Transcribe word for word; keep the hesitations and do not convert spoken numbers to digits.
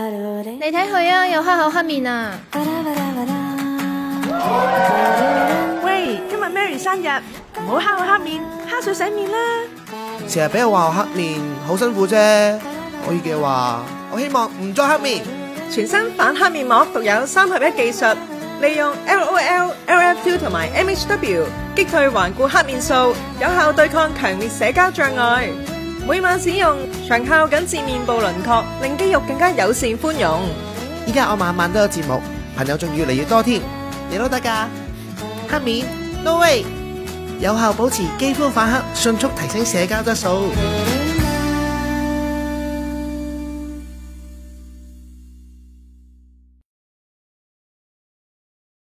你睇佢啊，又黑口黑面啊！ 喂，今日 Mary 生日，唔好黑口黑面，蝦水洗面啦。 成日俾人話我黑面，好辛苦啫。可以嘅話，我希望唔再黑面。 全新反黑面膜獨有三合一技術，利用 L O L、L F two 同埋 M H W 擊退頑固黑面素，有效對抗強烈社交障礙。每晚使用，長效緊致面部輪廓，令肌肉更加友善寬容。 依家我晚晚都有節目，朋友仲越嚟越多添，你都得㗎。黑面 No way， 有效保持肌膚反黑，迅速提升社交質素。